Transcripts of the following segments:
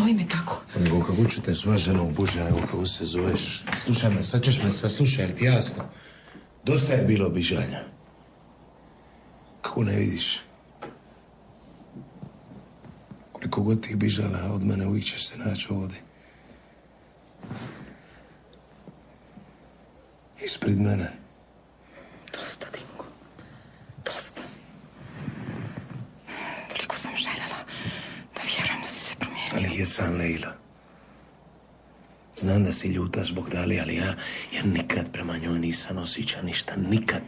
zovi me tako. Nego kako ću te zva žena u Bože, nego kako se zoveš. Slušaj me, sad ćeš me saslušaj, jer ti jasno. Dosta je bilo bižanja. Kako ne vidiš? Koliko god tih bižala od mene, uvijek ćeš se naći ovdje. Ispred mene. Dosta, Dinko. Dosta. Toliko sam željela da vjerujem da si se promijenio. Ali jesam, Lejla. Znam da si ljuta zbog Dali, ali ja nikad prema njoj nisam osjećao ništa. Nikad.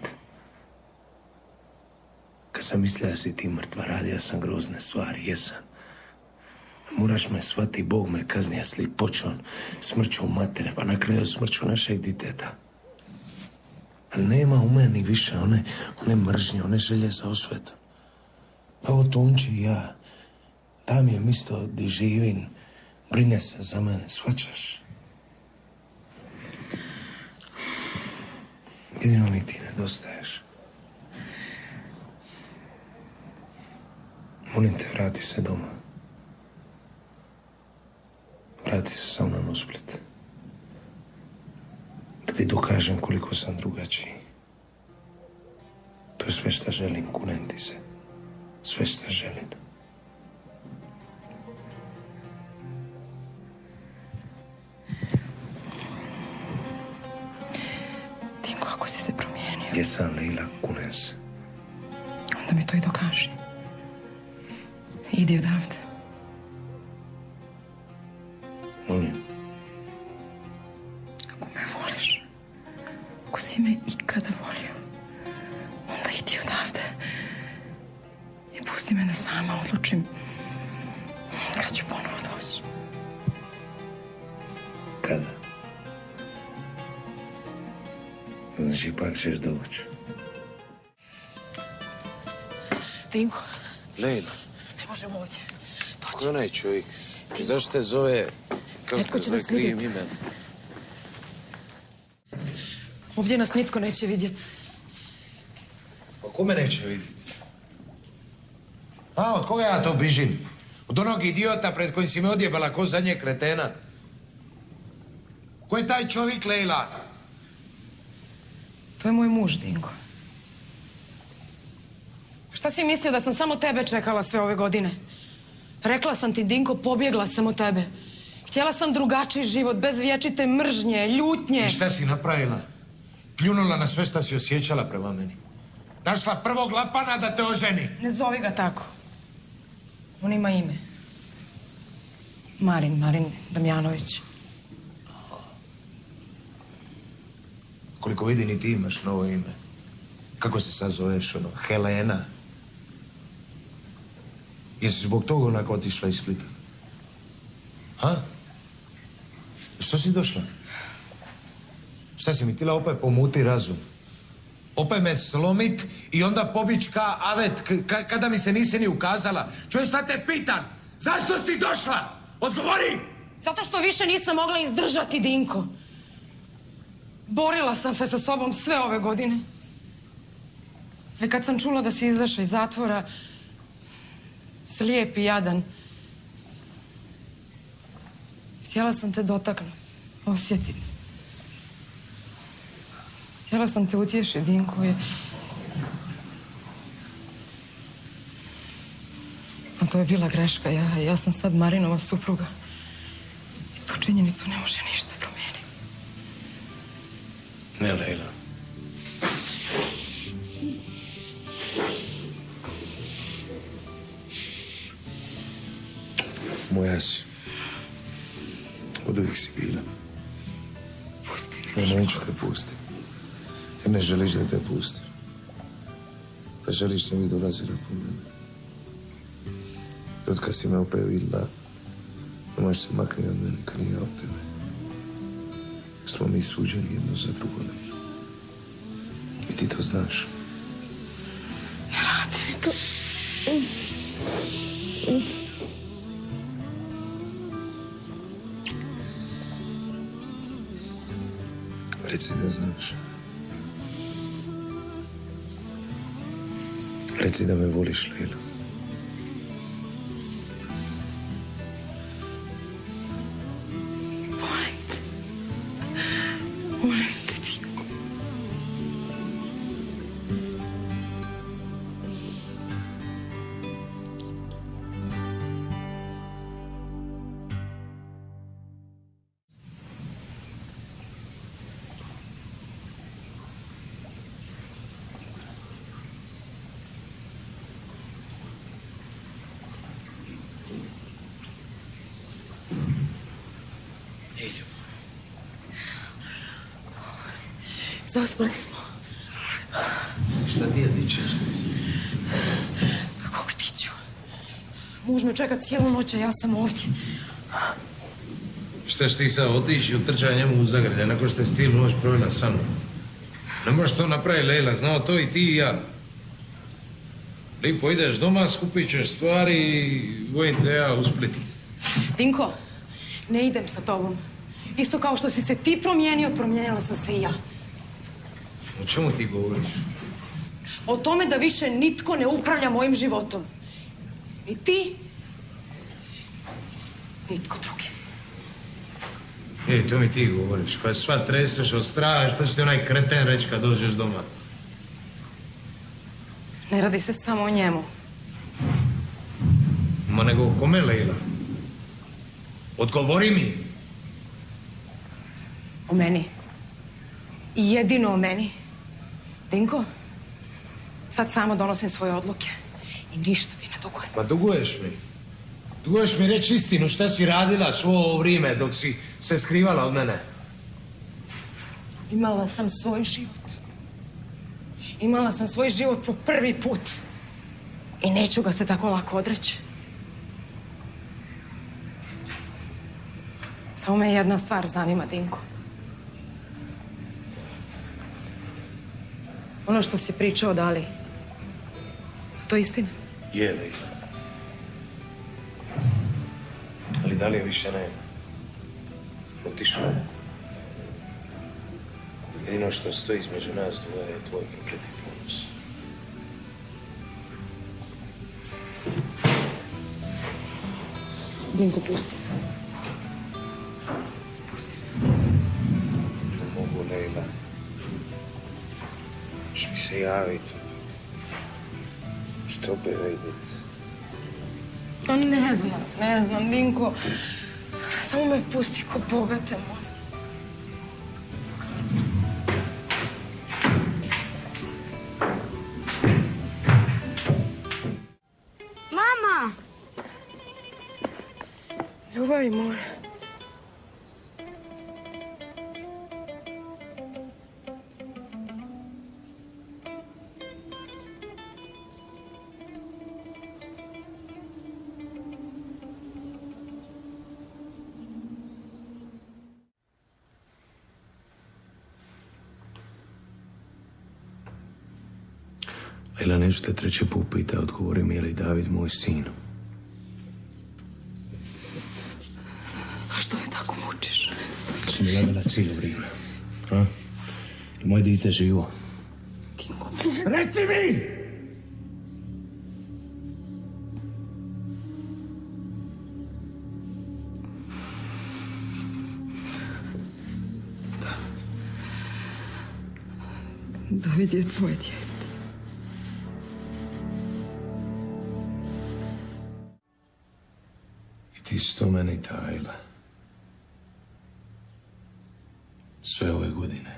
Kad sam mislila da si ti mrtva, radio sam grozne stvari, jesam. Moraš me shvati, Bog me kaznija slipoćom, smrću matere, pa na kraju smrću našeg diteta. Ali nema u meni više one mržnje, one želje za osvetom. Pa ovo Tonči i ja, da mi je mjesto gdje živim, brine se za mene, shvaćaš? Jedino mi ti nedostaješ. Molim te, vrati se doma. Vrati se sa mnom u Split. Da ti dokažem koliko sam drugačiji. To je sve što želim, kunem ti se. Sve što želim. Dinko, ako si se promijenio... Jesam, Lejla, kunem se. Onda mi to i dokaži. Idi odavde. Molim. Ako me voliš, ako si me ikada volio, onda idi odavde i pusti me da sama odlučim kad ću ponovo doći. Kada? Znači, ipak ćeš doći. Dinko. Lejla. Ne možemo ovdje. Ko je onaj čovjek? Zašto te zove... Netko će nas vidjeti. Ovdje nas nitko neće vidjeti. Pa ko me neće vidjeti? A, od koga ja to bižim? Od onog idiota pred kojim si me odjebala ko zadnje kretena. Ko je taj čovjek, Lejla? To je moj muž, Dinko. Šta si mislio da sam samo tebe čekala sve ove godine? Rekla sam ti, Dinko, pobjegla sam od tebe. Htjela sam drugačiji život, bez vječite mržnje, ljutnje. I šta si napravila? Pljunula na sve šta si osjećala prema meni. Našla prvog lapana da te oženi. Ne zovi ga tako. On ima ime. Marin Damjanović. Koliko vidi, ni ti imaš novo ime. Kako se sad zoveš, Helena? Jesi zbog toga onako otišla iz Splita? Ha? Što si došla? Šta si mi tila opet pomuti razum? Opet me slomit i onda pobić ka avet, kada mi se nisi ni ukazala. Čuj, šta te pitam? Zašto si došla? Odgovori! Zato što više nisam mogla izdržati, Dinko. Borila sam se sa sobom sve ove godine. Ali kad sam čula da si izašao iz zatvora, slijep i jadan, htjela sam te dotaknuti, osjetiti. Htjela sam te utješiti, Dinko. A to je bila greška. Ja sam sad Marinova supruga. I tu činjenicu ne može ništa promijeniti. Ne, Lejla. Moja si. Od uvijek si bila. Pusti me, Ne, neću te pustiti. Jer ne želiš da te pustim. Da želiš ne bi dolazila po mene. Jer od kad si me opet vidjela, ne možeš se maknuti od mene kad nije od tebe. Smo mi suđeni jedno za drugo, Lejla. I ti to znaš. Ne radi mi to. Reci da znaš. Reci da me voliš, Lejla. Zaspali smo. Šta ti je dičeš? Kako ti ću? Muž me čeka cijelu noć, a ja sam ovdje. Šta ti sad otići i utrča njemu u zagrlje, nakon što si cijelu noć provjela sa mnom? Ne možeš to napraviti, Lejla, znao to i ti i ja. Lipo ideš doma, skupit ćeš stvari i vojim te ja u Split. Dinko, ne idem sa tobom. Isto kao što si se ti promijenio, promijenila sam se i ja. O čemu ti govoriš? O tome da više nitko ne upravlja mojim životom. Ni ti, nitko drugi. To mi ti govoriš. Kad sva treseš od straha, što će ti onaj kreten reći kad dođeš doma? Ne radi se samo o njemu. Ma nego o kome, Lejla? Odgovori mi. O meni. I jedino o meni. Dinko, sad samo donosim svoje odluke. I ništa ti ne dugujem. Ma duguješ mi. Duguješ mi reći istinu šta si radila svo ovo vrijeme dok si se skrivala od mene. Imala sam svoj život. Imala sam svoj život po prvi put. I neću ga se tako lako odreći. Samo me jedna stvar zanima, Dinko. Ono što si pričao o Dali. To je istina? Je, Lejla. Ali Dalije više nema. Otišao je. Jedino što stoji između nas dvoje je tvoj prokleti ponos. Dinko, pusti. Pusti. Ne mogu, Lejla. Još mi se javiti. Što opet vidjeti? Pa ne znam, Dinko. Samo me pusti ko Boga te molim. Mama! Ljubavi moja. Lejla, neću te treći put pita, odgovori mi je li David moj sin. A što me tako mučiš? Si mi lagala cijelo vrijeme. A? I moje dite živo. Dinko, Reci mi! David je tvoje dijete. Ti si to meni tajila. Sve ove godine.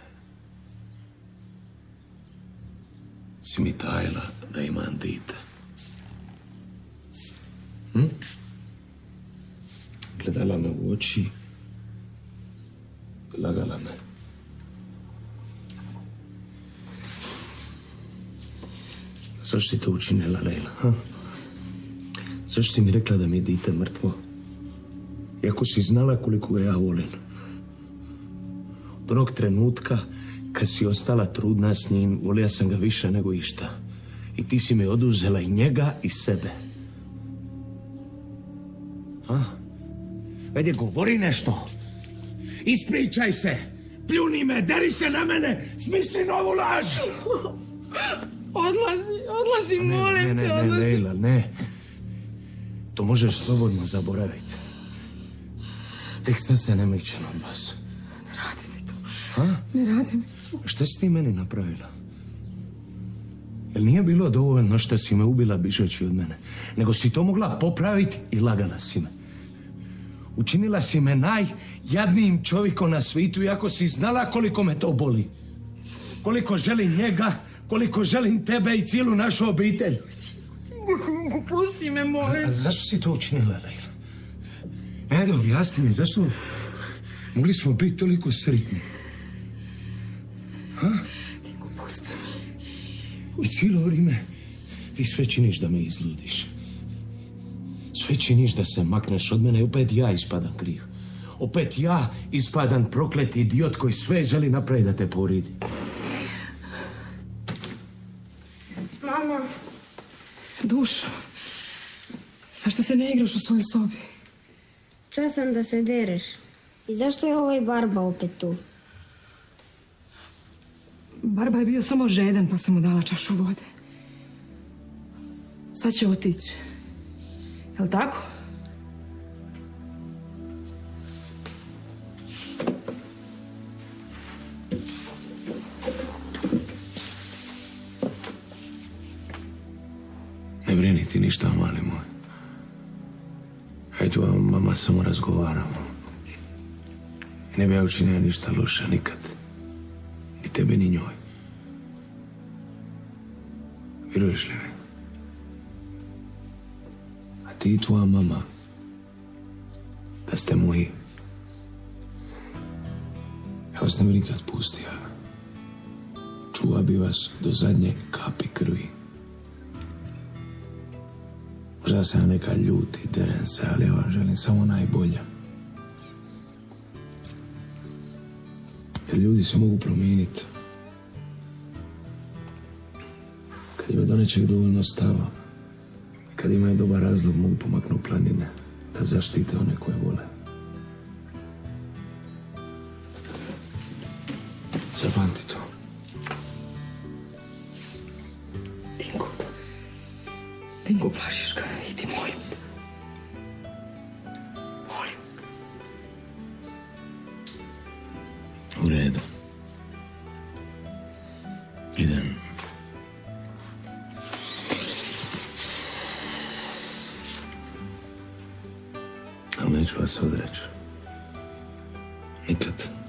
Si mi tajila da imam dite. Gledala me u oči. Lagala me. Zašto si to učinila, Lejla? Zašto si mi rekla da mi je dite mrtvo? Iako si znala koliko ga ja volim. Od onog trenutka kad si ostala trudna s njim, volio sam ga više nego išta. I ti si mi oduzela i njega i sebe. Ajde, govori nešto. Ispričaj se. Pljuni me, deri se na mene. Smisli novu laž. Odlazi, molim te, odlazi. Ne, Lejla, ne. To možeš slobodno zaboraviti. Tek sad se ne mičem od vas. Ne radi mi to. Ne radi mi to. Šta si ti meni napravila? Jel nije bilo dovoljno što si me ubila bižeći od mene? Nego si to mogla popraviti i lagala si me. Učinila si me najjadnijim čovjekom na svijetu, iako si znala koliko me to boli. Koliko želim njega, koliko želim tebe i cijelu našu obitelj. Pusti me, molim. Zašto si to učinila, Lejla? Ajde, objasni mi, zašto mogli smo biti toliko sretni? Ha? Dinko, pusti me. I cijelo vrijeme ti sve činiš da me izludiš. Sve činiš da se makneš od mene i opet ja ispadam kriv. Opet ja ispadam prokleti idiot koji sve želi napraviti da te povridi. Mama. Dušo, zašto se ne igraš u svojoj sobi? Čuo sam da se dereš. I zašto je ovaj Barba opet tu? Barba je bio samo žedan pa sam mu dala čašu vode. Sad će otići. Jel' tako? Ne brini ti ništa, mali moj. Ja tu vam, mama, samo razgovaramo. I ne bi ja učinio ništa loše nikad. Ni tebi, ni njoj. Vjeruješ li mi? A ti i tvoja mama, da ste moji, ja vas ne bi nikad pustio. Čuva bi vas do zadnje kapi krvi. Možda se ja neka ljuti, derem se, ali ja vam želim samo najbolje. Jer ljudi se mogu promijeniti. Kad ima do nečeg dovoljno stava, kad imaju dobar razlog, mogu pomaknuti planine da zaštite one koje vole. Zapamti to. Dinko, plašiš ga, idi, molim te. Molim. U redu. Idem. Ali neću vas odreći. Nikad.